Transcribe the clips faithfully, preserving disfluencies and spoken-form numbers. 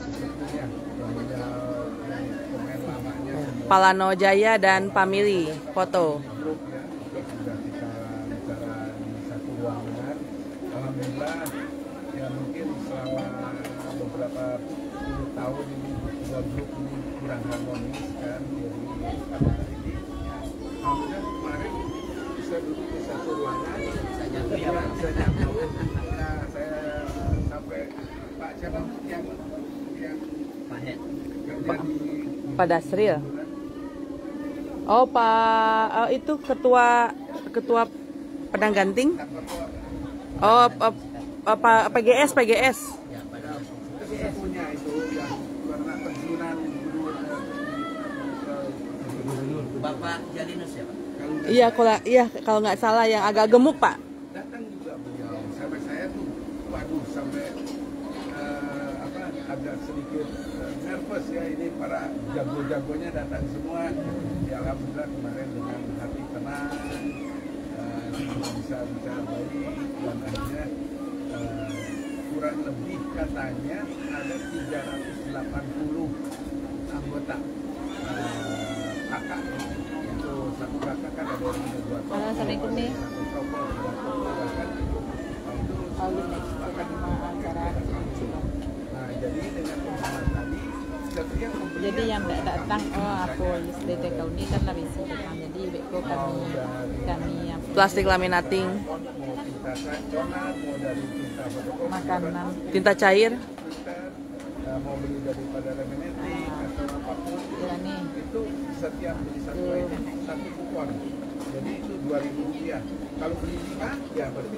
sepunya, yang punya pemain lamanya. Palano Jaya dan Family foto. Grup ya, sudah kita bicara di satu ruangan. Alhamdulillah ya mungkin selama beberapa puluh tahun ini dua grup ini kurang harmonis kan, jadi pada hari ini ya, alhamdulillah kemarin bisa duduk di satu ruangan, bisa nyatu ya Pak, bisa nyatu. Nah saya sampai Pak siapa yang yang Pahet kerja di Pak Dasril. Oh Pak, oh, itu ketua ketua pedang ganting. Oh Pak P G S P G S. ya pada sepunya itu yang karena pensiunan gubernur Bapak Jalinus ya Pak. Iya kalau iya kalau nggak salah yang agak gemuk Pak. Datang juga beliau sampai saya tuh waduh sampai uh, apa agak sedikit uh, nervous ya, ini para jago-jagonya datang semua ya. Alhamdulillah kemarin dengan hati tenang uh, bisa bicara baik dan akhirnya uh, kurang lebih katanya ada tiga ratus delapan puluh anggota uh, kakak. Itu satu kakak kan ada yang dua tokoh, Assalamualaikum nih. satu tokoh, dua tokoh, bahkan itu itu bahkan nah jadi dengan pemahaman tadi setiap pembelian Jadi yang tidak datang, oh aku D T kau ini kan lebih datang. Jadi beko kami kami apa, Plastik laminating, mau tinta sanconan, mau dari tinta fotokopi, makanan. tinta cair. nah, mau beli daripada laminating atau apapun Ya nih, itu setiap beli satu item satu kupon, jadi itu dua ribu rupiah. Kalau beli lima ya berarti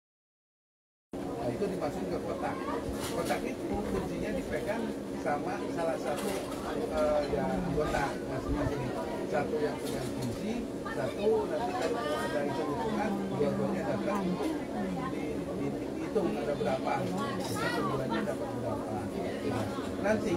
nah, itu dimasukin ke kotak. Kotak itu kuncinya dipegang sama salah satu uh, ya anggota masing-masing. Satu yang pegang kunci, satu nanti kalau mau ada hitung-hitungan, dua-duanya datang di, di, dihitung ada berapa, satu bulannya dapat berapa. Nah, nanti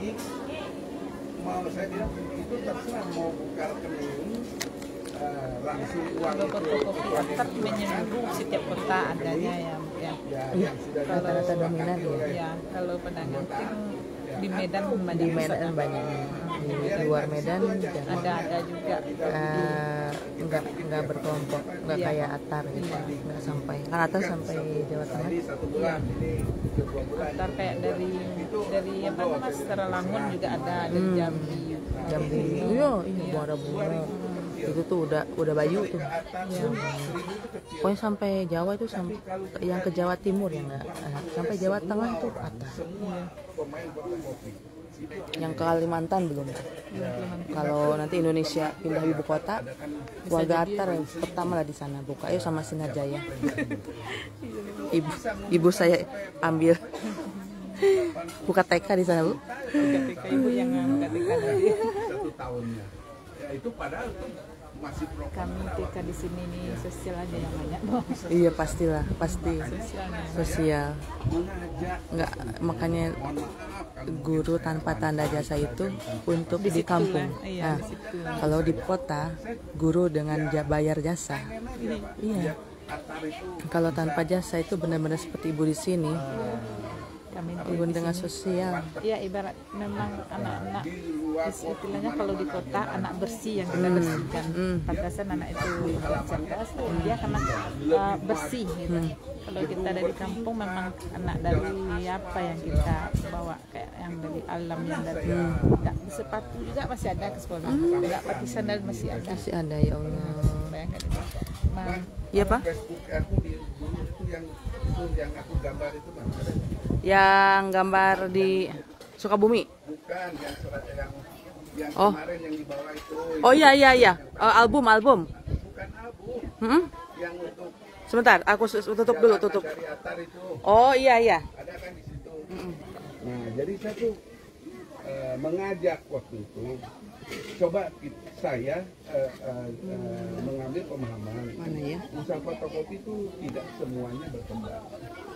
mau saya bilang itu terserah mau buka rekening uh, langsung uang itu fotokopi tetap menyeluruh setiap kota adanya ya. Ya, ya, yang sudah kalau rata-rata dominan disepakati ya. oleh ya kalau pedang ganting di Medan banyak Di Medan pedagang. banyak, di luar Medan jarang. Ada ada juga. Eh, nggak nggak berkelompok, nggak Iya. kayak Atar gitu, nggak sampai kan Atar sampai Jawa Tengah. Jadi satu bulan ini ke dua bulan. Ntar kayak dari dari apa namanya Seralangun juga ada dari Hmm. Jambi. Jambi, iya iya Muara Bungo itu tuh udah udah Bayu tuh. Ya. Pokoknya sampai Jawa itu sampai yang ke Jawa Timur ya nggak, eh, sampai Jawa Tengah tuh Atar. Pemain fotokopi. Yang ke Kalimantan belum. Kalau nanti Indonesia pindah ibu kota, warga Atar yang pertama lah di sana buka. Ayo sama Sinar Jaya. Ibu, ibu saya ambil buka T K di sana Bu. Ketika ibu yang angkat ikan lagi. Satu tahunnya. Ya itu padahal tuh masih pro. Kami T K di sini nih sosial aja yang banyak dong. Iya pastilah, pasti sosial. Mengajak Nggak, makanya mohon maaf guru tanpa tanda jasa itu untuk di, situ kampung. lah, iya, Nah, di situ. kalau di kota guru dengan ja- bayar jasa. Iya. Atar itu Kalau tanpa jasa itu benar-benar seperti ibu di sini, Kami ibu dengan sosial. ya ibarat memang anak-anak istilahnya kalau di kota anak bersih yang kita bersihkan. Pantasan anak itu cerdas, dia karena uh, bersih gitu. Kalau kita dari kampung memang anak dari apa yang kita bawa kayak yang dari alam yang dari nggak sepatu juga masih ada ke sekolah, nggak pakai sandal masih ada. Masih ada ya Allah. Bayangkan itu. Nah, Iya Pak? Facebook aku di dulu itu yang itu yang aku gambar itu kan Yang gambar di Sukabumi. bukan yang surat yang yang Oh. kemarin yang di bawah itu. Oh iya iya iya. Oh, album album. Bukan album Hmm? yang untuk Sebentar, aku sus- tutup dulu tutup. dari Atar itu Oh iya iya. ada kan di situ. Nah jadi saya tuh eh, mengajak waktu itu coba kita, saya eh, eh, eh, mengambil pemahaman Mana ya? usaha fotokopi itu tidak semuanya berkembang.